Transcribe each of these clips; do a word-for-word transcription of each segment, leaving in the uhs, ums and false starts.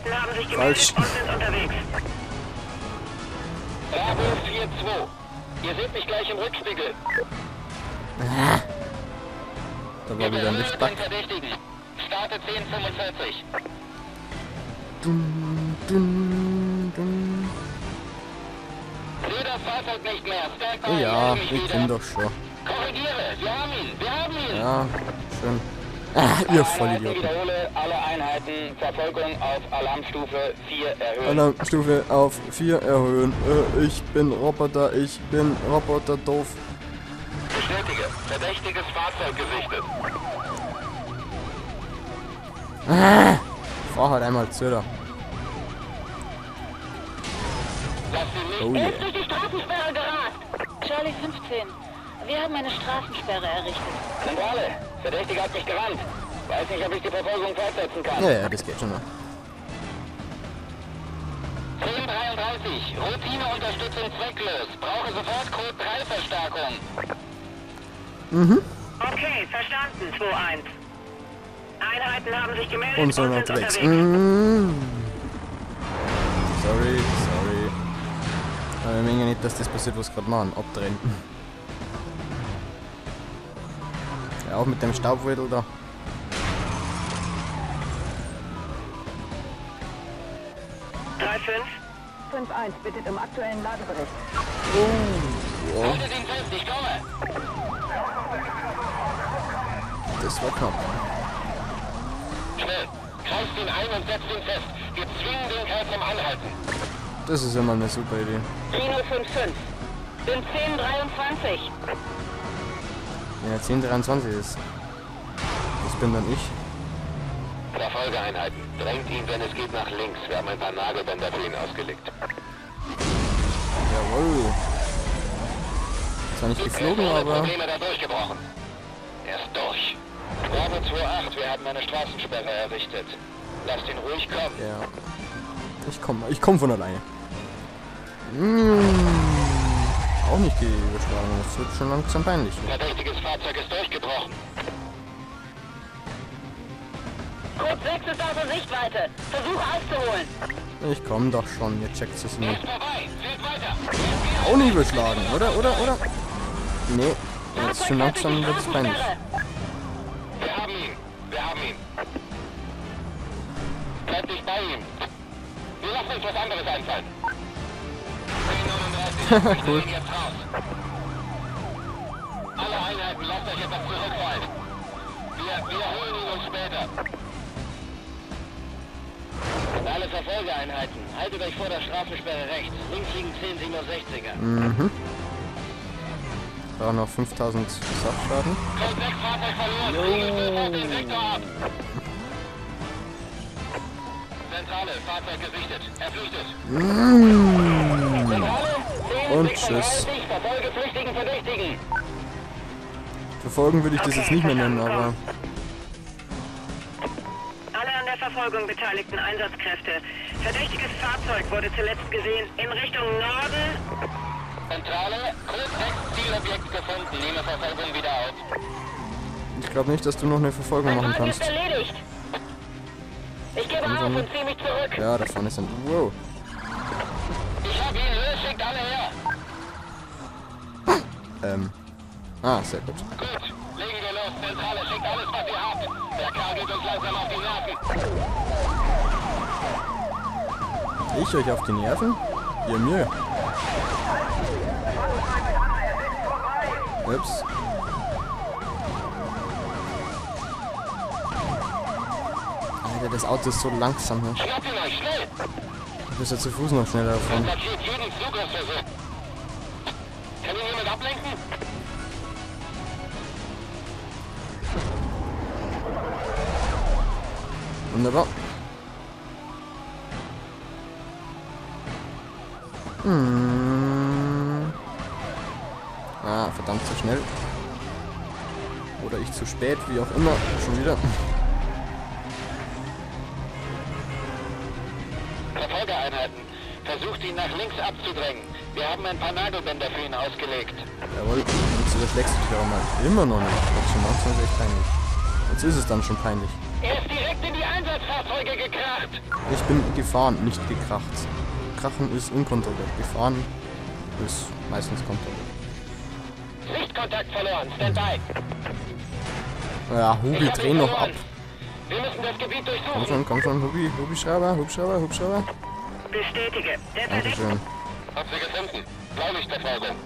Einheiten haben sich Falsch. gemeldet und sind unterwegs. Bravo vier zwei. Ihr seht mich gleich im Rückspiegel. Ah. Da war wieder ein Den Lichtbug. Verdächtigen. Starte zehn fünfundvierzig. Dun, dun, dun. Sehe das Fahrzeug nicht mehr. Stand Oh by, ja, melde mich wir wieder. kennen doch schon. Korrigiere. Wir haben ihn. Wir haben ihn. Ja, schön. Ah, ihr Vollidioten. Wiederhole alle Einheiten. Verfolgung auf Alarmstufe vier erhöhen. Alarmstufe auf vier erhöhen. Äh, ich bin Roboter, ich bin Roboter doof. Bestätige. Verdächtiges Fahrzeug gesichtet. Ah, fahr halt einmal zu da. Lass ihn nicht. Oh Er yeah. ist durch die Straßensperre gerast. Charlie fünfzehn. Wir haben eine Straßensperre errichtet. Zentrale. Verdächtiger hat mich gerannt. Weiß nicht, ob ich die Verfolgung fortsetzen kann. Ja, ja, das geht schon noch. zehn dreiunddreißig. Routineunterstützung zwecklos. Brauche sofort Code drei Verstärkung. Mhm. Okay, verstanden, zwei eins. Einheiten haben sich gemeldet Und und, so sind unterwegs. unterwegs. Mm. Sorry, sorry. Aber ich meine nicht, dass das passiert, was gerade machen. Abdrehen. Ja, auch mit dem Staubwedel da. drei fünf. fünf eins, bittet um aktuellen Lagebericht. Oh, ja, Haltet ihn fest, ich komme. das war knapp. Schnell. Greift ihn ein und setzt ihn fest. Wir zwingen den Kerl zum Anhalten. Das ist immer eine super Idee. Kilo fünf fünf. Bin zehn dreiundzwanzig. Ja, zehn dreiundzwanzig ist. Das bin dann ich. Verfolgeeinheiten. Drängt ihn, wenn es geht, nach links. Wir haben ein paar Nagelbänder für ihn ausgelegt. Jawohl. Zwar nicht geflogen, Ohne aber... Probleme da durchgebrochen. Er ist durch. Bravo zwei acht, wir haben eine Straßensperre errichtet. Lasst ihn ruhig kommen. Ja. Ich komm, ich komm von alleine. Mmh. Auch nicht überschlagen. Das wird schon langsam peinlich. Verdächtiges Fahrzeug ist durchgebrochen. Code sechs ist außer Sichtweite. Versuch aufzuholen. Ich komm doch schon. Ihr checkt es Er nicht. ist vorbei. Zählt weiter. Auch nicht überschlagen, oder? Oder? Oder? Nee. Jetzt schon langsam wird es peinlich. Wir haben ihn. Wir haben ihn. Bleibt nicht bei ihm. Wir lassen uns was anderes einfallen. zehn neununddreißig. Cool. Wir gehen jetzt raus. Alle Einheiten, lasst euch etwas zurückfallen. Wir, wir holen ihn uns später. Und alle Verfolgeeinheiten, haltet euch vor der Straßensperre rechts. Links liegen zehn siebenundsechziger. Mhm. Da noch fünftausend Sachschaden. Code sechs Fahrzeug verloren. Regelt sofort den Sektor ab. Zentrale, Fahrzeug gesichtet. Er flüchtet. Mmh. Zentrale, zehn Und sechsunddreißig, verfolge flüchtigen Verdächtigen. Verfolgen würde ich das jetzt nicht mehr nennen, aber... Alle an der Verfolgung beteiligten Einsatzkräfte. Verdächtiges Fahrzeug wurde zuletzt gesehen in Richtung Norden. Zentrale, Code sechs Zielobjekt gefunden. Nehme Verfolgung wieder auf. Ich glaube nicht, dass du noch eine Verfolgung machen Mein Wagen ist kannst. erledigt. Ich gebe auf und ziehe mich zurück. Ja, da vorne ist ein... Wow. Ich hab ihn, los, schickt alle her. Ähm... Ah, sehr gut. Gut, legen wir los. Zentrale, schickt alles, was ihr habt. Der Kerl geht uns langsam auf die Nerven. Ich euch auf die Nerven? Ihr mir. Ups. Alter, das Auto ist so langsam hier. Schnappt ihn euch, schnell. Du bist ja zu Fuß noch schneller davon. Blockiert jeden Zugriffsversuch. Kann ihn jemand ablenken? Wunderbar. Hm. Ah, verdammt zu schnell. Oder ich zu spät, wie auch immer. Schon wieder. Verfolgeeinheiten, versucht ihn nach links abzudrängen. Wir haben ein paar Nagelbänder für ihn ausgelegt. Jawohl, jetzt überschlägst du dich auch mal. Immer noch nicht. Das ist schon langsam echt peinlich. Jetzt ist es dann schon peinlich. Er ist direkt in die Einsatzfahrzeuge Strecke gekracht. Ich bin gefahren, nicht gekracht. Krachen ist unkontrolliert. Gefahren ist meistens kontrolliert. Sichtkontakt verloren. Standby. Ja, Hubi, dreh noch ab. Wir müssen das Gebiet Komm durchsuchen. schon, komm schon, Hubi, Hubschrauber, Hubschrauber, Hubschrauber. Bestätige. Der Verdächtige. Dankeschön. Hab sie gefunden. Blaulichtverfolgung.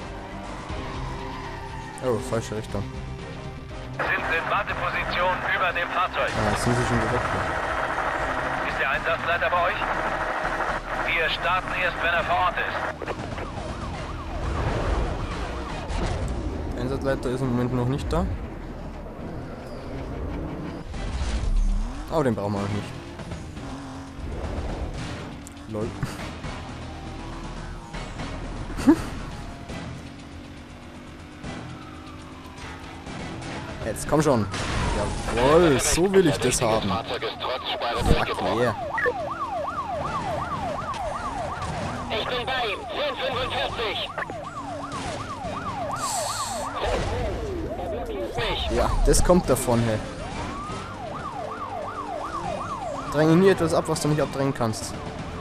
Oh, falsche Richtung. Sind in Warteposition über dem Fahrzeug. Ah, jetzt sind sie schon direkt. Ist der Einsatzleiter bei euch? Wir starten erst, wenn er vor Ort ist. Der Einsatzleiter ist im Moment noch nicht da. Aber den brauchen wir auch nicht. Lol. Jetzt komm schon. Jawohl, so will ich das haben. Fahrzeug ist trotz Sperre Fuck durchgebrochen. yeah. Ich bin bei ihm. zehn fünfundvierzig. Mich. Ja, das kommt davon, hey. Dränge nie etwas ab, was du nicht abdrängen kannst.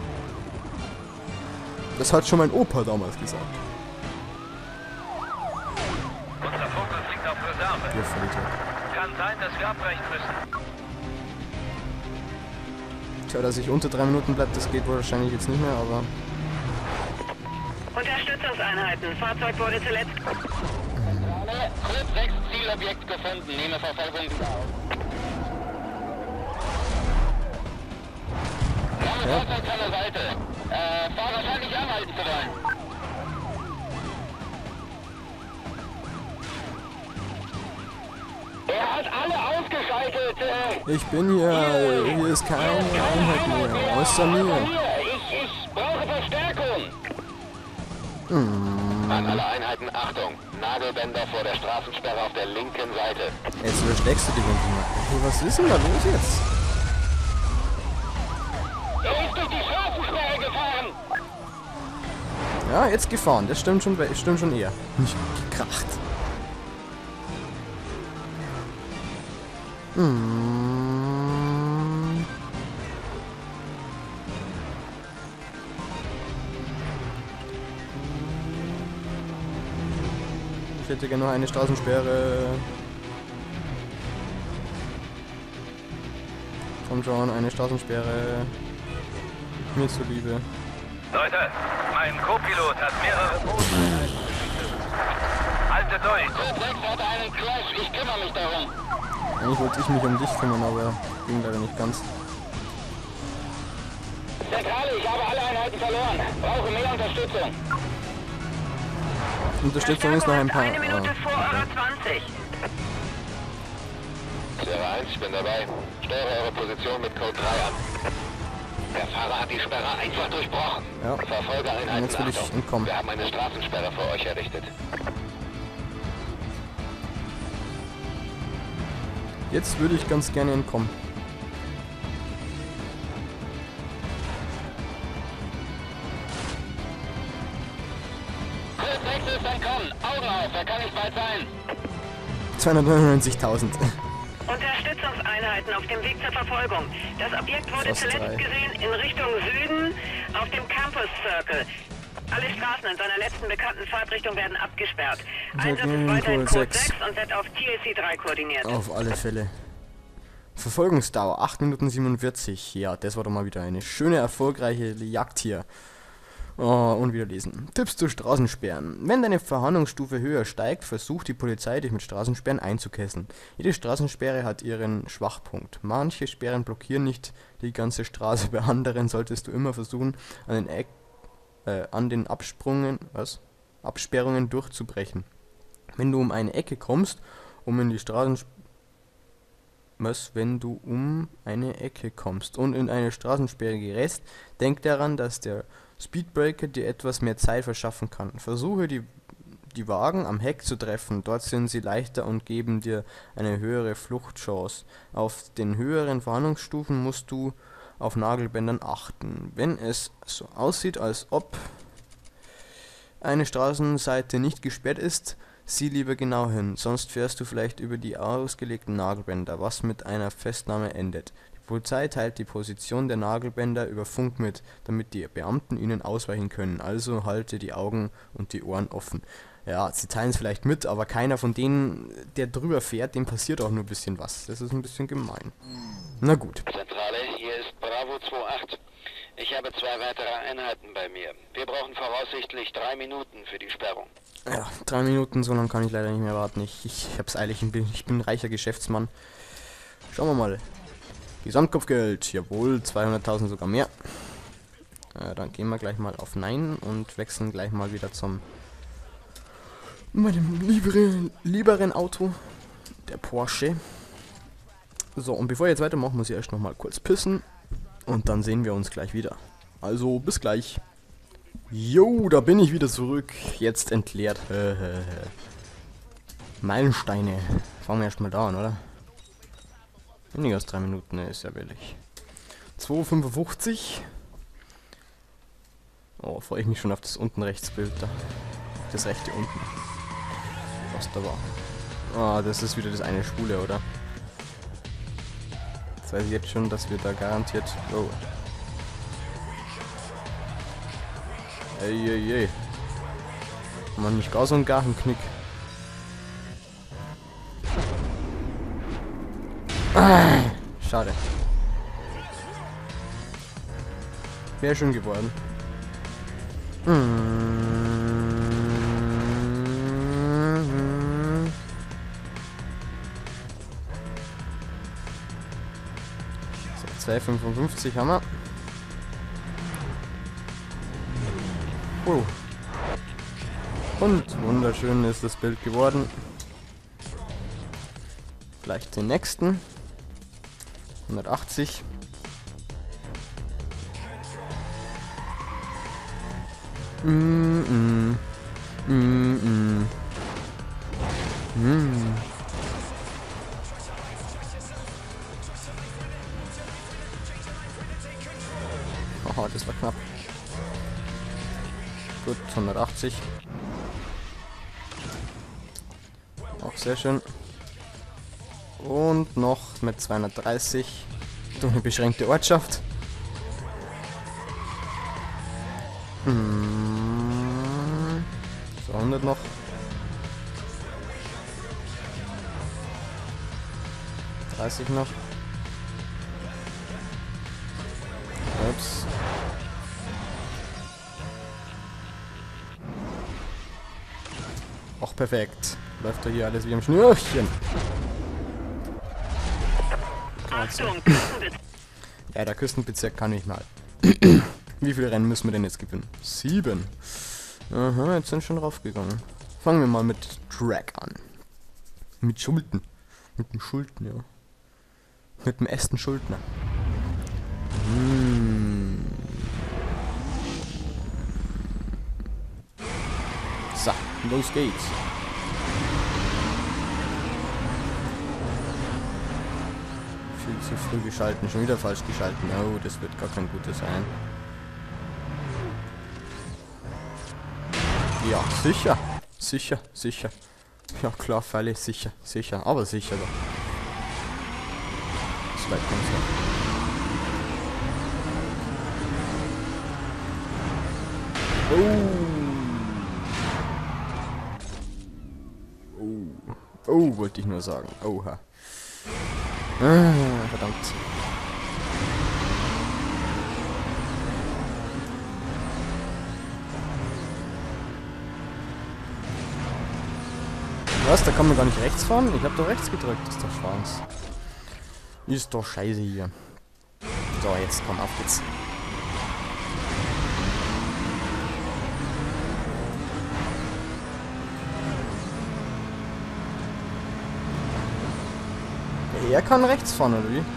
Das hat schon mein Opa damals gesagt. Unser Fokus liegt auf Reserve. Ihr Vollidiot. Kann sein, dass wir abbrechen müssen. Tja, dass ich unter drei Minuten bleibt, das geht wohl wahrscheinlich jetzt nicht mehr, aber... Unterstützungseinheiten. Fahrzeug wurde zuletzt... Code sechs, Zielobjekt gefunden. Nehme Verfolgung wieder auf. Lange Ja. Fahrzeug von der Seite. Äh, fahr wahrscheinlich anhalten zu wollen. Er hat alle ausgeschaltet. Äh, Ich bin hier, hier ist keine Einheit mehr, außer mir. Hier, ich, ich brauche Verstärkung. An alle Einheiten, Achtung. Nagelbänder vor der Straßensperre auf der linken Seite. Jetzt überschlägst du die ganze Nacht. Hey, was ist denn da los jetzt? Er ist durch die Straßensperre gefahren. Ja, jetzt gefahren, das stimmt schon, stimmt schon eher. Nicht gekracht. Hm. Ich hätte gerne noch eine Straßensperre. Komm schon, eine Straßensperre. Mir zuliebe. Leute, mein Co-Pilot hat mehrere Boote. Haltet durch. Code sechs hatte einen Crash. Ich kümmere mich darum. Eigentlich wollte ich mich um dich kümmern, aber ging leider nicht ganz. Zentrale, ich habe alle Einheiten verloren. Brauche mehr Unterstützung. Unterstützung ist noch ein paar. Eine Minute Ah, vor Euro zwanzig. Sierra eins, ich bin dabei. Steuere eure Position mit Code drei an. Der Fahrer hat die Sperre einfach durchbrochen. Ja. Verfolgereinheiten, Jetzt will ich Achtung. entkommen. Wir haben eine Straßensperre für euch errichtet. Jetzt würde ich ganz gerne entkommen. Code sechs ist entkommen. Augen auf, er kann nicht weit sein. zweihundertneunundneunzigtausend. Unterstützungseinheiten auf dem Weg zur Verfolgung. Das Objekt wurde Fast zuletzt drei. gesehen in Richtung Süden auf dem Campus Circle. Alle Straßen in seiner letzten bekannten Fahrtrichtung werden abgesperrt. Einsatz ist weiterhin Code Code sechs. sechs und wird auf T L C drei koordiniert. Auf alle Fälle. Verfolgungsdauer acht Minuten siebenundvierzig. Ja, das war doch mal wieder eine schöne, erfolgreiche Jagd hier. Oh, und wieder lesen. Tipps zu Straßensperren. Wenn deine Verhandlungsstufe höher steigt, versucht die Polizei, dich mit Straßensperren einzukesseln. Jede Straßensperre hat ihren Schwachpunkt. Manche Sperren blockieren nicht die ganze Straße. Bei anderen solltest du immer versuchen, an den, Eck, äh, an den Absprungen, was? Absperrungen durchzubrechen. Wenn du um eine Ecke kommst, um in die Straßensperre Was, wenn du um eine Ecke kommst und in eine Straßensperre gerätst, denk daran, dass der Speedbreaker dir etwas mehr Zeit verschaffen kann. Versuche die, die Wagen am Heck zu treffen, dort sind sie leichter und geben dir eine höhere Fluchtchance. Auf den höheren Verhandlungsstufen musst du auf Nagelbändern achten. Wenn es so aussieht, als ob eine Straßenseite nicht gesperrt ist, sieh lieber genau hin, sonst fährst du vielleicht über die ausgelegten Nagelbänder, was mit einer Festnahme endet. Die Polizei teilt die Position der Nagelbänder über Funk mit, damit die Beamten ihnen ausweichen können. Also halte die Augen und die Ohren offen. Ja, sie teilen es vielleicht mit, aber keiner von denen, der drüber fährt, dem passiert auch nur ein bisschen was. Das ist ein bisschen gemein. Na gut. Zentrale, hier ist Bravo zwei acht. Ich habe zwei weitere Einheiten bei mir. Wir brauchen voraussichtlich drei Minuten für die Sperrung. Ja, drei Minuten, so lange kann ich leider nicht mehr warten. Ich, ich hab's eilig, ich bin, ich bin ein reicher Geschäftsmann. Schauen wir mal. Gesamtkopfgeld, jawohl, zweihunderttausend sogar mehr. Äh, dann gehen wir gleich mal auf Nein und wechseln gleich mal wieder zum meinem lieberen, lieberen Auto, der Porsche. So, und bevor ich jetzt weitermache, muss ich erst noch mal kurz pissen und dann sehen wir uns gleich wieder. Also, bis gleich. Jo, da bin ich wieder zurück, jetzt entleert. Meilensteine. Fangen wir erstmal da an, oder? Weniger als drei Minuten, ne, ist ja billig. zwei Uhr fünfundfünfzig. Oh, freue ich mich schon auf das unten rechts Bild da. Das rechte unten. Was da war. Ah, das ist wieder das eine Schwule, oder? Jetzt weiß ich jetzt schon, dass wir da garantiert... Oh. Ey, ey, ey. Mann, nicht gar so ein Garenknick. Ah, schade. Wäre schön geworden. So, zwei Komma fünfundfünfzig haben wir. Oh. Und wunderschön ist das Bild geworden. Gleich den nächsten. hundertachtzig. Mm -mm. Mm -mm. Mm. Oh, das war knapp. Gut, hundertachtzig. Auch sehr schön. Und noch mit zweihundertdreißig durch eine beschränkte Ortschaft. Hm. So, hundert noch. dreißig noch. Ups. Auch perfekt. Läuft doch hier alles wie am Schnürchen. Achtung, Küstenbezirk. Ja, der Küstenbezirk kann nicht mal. Wie viele Rennen müssen wir denn jetzt gewinnen? Sieben. Aha, jetzt sind schon raufgegangen. Fangen wir mal mit Track an. Mit Schulden. Mit dem Schulden, ja. Mit dem ersten Schuldner. Hm. So, los geht's. Viel zu früh geschalten, schon wieder falsch geschalten. Oh, das wird gar kein gutes sein. Ja, sicher. Sicher, sicher. Ja klar, Falle, sicher, sicher, aber sicher doch. Das bleibt ganz so. Oh. Oh. Oh, wollte ich nur sagen. Oha. Ah, verdammt. Was? Da kann man gar nicht rechts fahren? Ich habe doch rechts gedrückt. Ist doch Schwanz. Ist doch scheiße hier. So, jetzt komm, auf geht's. Er kann rechts fahren, oder wie?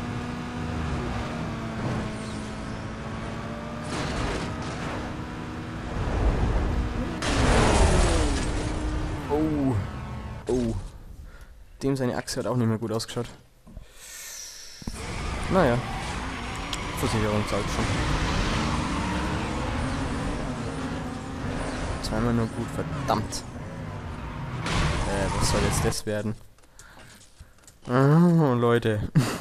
Oh. Oh. Dem seine Achse hat auch nicht mehr gut ausgeschaut. Naja. Versicherung zahlt schon. Zweimal nur gut, verdammt. Äh, was soll jetzt das werden? Oh, Leute.